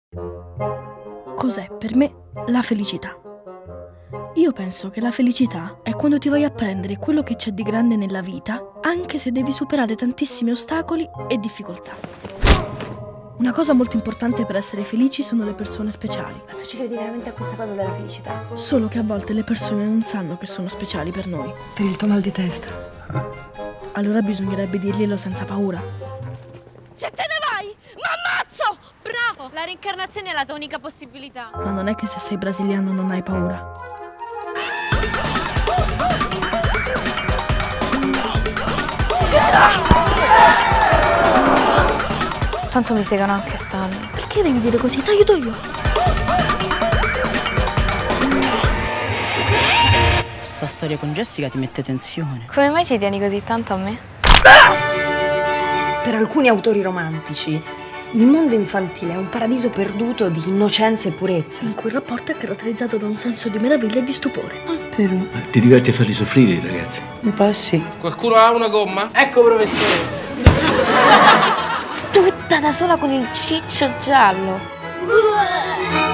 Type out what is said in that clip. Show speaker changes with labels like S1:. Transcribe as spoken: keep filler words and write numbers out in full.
S1: Cos'è per me la felicità? Io penso che la felicità è quando ti vai a prendere quello che c'è di grande nella vita, anche se devi superare tantissimi ostacoli e difficoltà. Una cosa molto importante per essere felici sono le persone speciali.
S2: Ma tu ci credi veramente a questa cosa della felicità?
S1: Solo che a volte le persone non sanno che sono speciali per noi.
S3: Per il tuo mal di testa.
S1: Allora bisognerebbe dirglielo senza paura.
S4: Se te ne vai, m'ammazzo! Bravo! La reincarnazione è la tua unica possibilità.
S1: Ma non è che se sei brasiliano non hai paura.
S2: Tanto mi segano anche stanno.
S1: Perché devi dire così? Ti aiuto io.
S5: Questa storia con Jessica ti mette tensione.
S2: Come mai ci tieni così tanto a me?
S3: Per alcuni autori romantici, il mondo infantile è un paradiso perduto di innocenza e purezza.
S1: In cui il rapporto è caratterizzato da un senso di meraviglia e di stupore.
S3: Ah, però.
S6: Eh, ti diverti a farli soffrire i ragazzi?
S3: Un po' sì.
S7: Qualcuno ha una gomma?
S5: Ecco, professore.
S2: Tutta da sola con il ciccio giallo.